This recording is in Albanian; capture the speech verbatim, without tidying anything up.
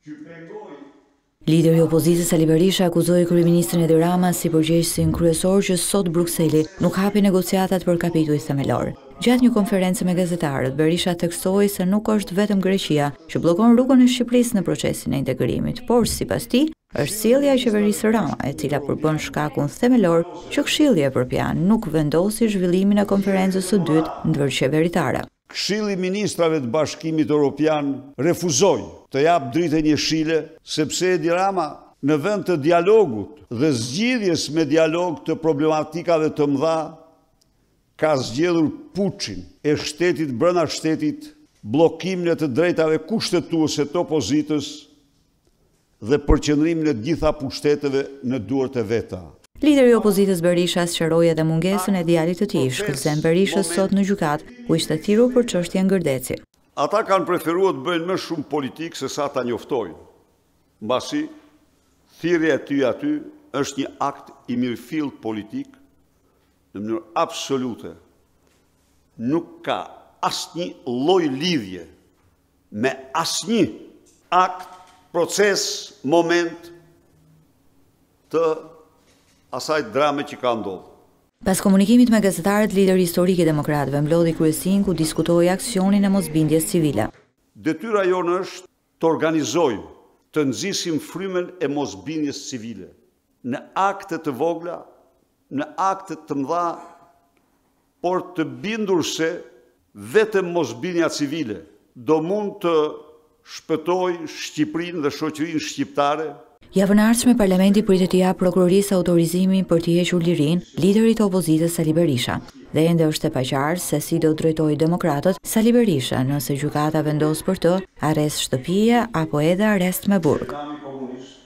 Lideri i opozitës Ali Berisha akuzoi kryeministrin Edi Rama si përgjegjësin kryesor që sot Brukseli nuk hapi negociatat për kapituj themelor. Gjatë një konferencë me gazetarët, Berisha theksoi se nuk është vetëm Greqia që bllokon rrugën e Shqipërisë në procesin e integrimit, por sipas tij, është sjellja e qeverisë Rama, e cila përbën shkakun themelor që Këshilli e përpjan nuk vendosi zhvillimin e konferencës së dytë ndërqeveritare. Këshilli i Ministrave të Bashkimit Evropian refuzoi të jap dritë njëshile sepse Edi Rama në vend të dialogut dhe zgjidhjes me dialog të problematikave të mëdha ka zgjedhur puçin e shtetit brenda shtetit, bllokimin e të drejtave kushtetuese të opozitës dhe përqendrimin e gjitha pushteteve në duart e veta. Lideri i opozitës Berisha sqaroi edhe mungesën e djalit të tij, shkëlqen Berishës sot në gjykatë, ku ishte thirrur për çështjen Gërdeci. Ata kanë preferuar të bëjnë më shumë politikë se sa ta njoftojnë. Mbasi thirrja e tyre aty është një akt i mirëfillt politik në mënyrë absolute. Nuk ka asnjë lloj lidhje me asnjë akt, proces, moment të asaj drame që ka ndodhur. Pas komunikimit me gazetarët, lideri historik i Demokratëve mblodhi kryesin ku diskutoi aksionin e mosbindjes civile. Detyra jonë është të organizojmë, të nxisim frymën e mosbindjes civile në akte të vogla, në akte të mëdha, por të bindur se vetëm mosbindja civile do mund të shpëtojë Shqipërinë dhe shoqërinë shqiptare. Javën e ardhshme Parlamenti pritet të japë prokurorisë autorizimin për të hequr lirinë liderit të opozitës Ali Berisha. Dhe ende është e paqartë se si do drejtojë demokratët Sali Berisha nëse gjykata vendos për të arrest shtëpie apo edhe arrest me burg.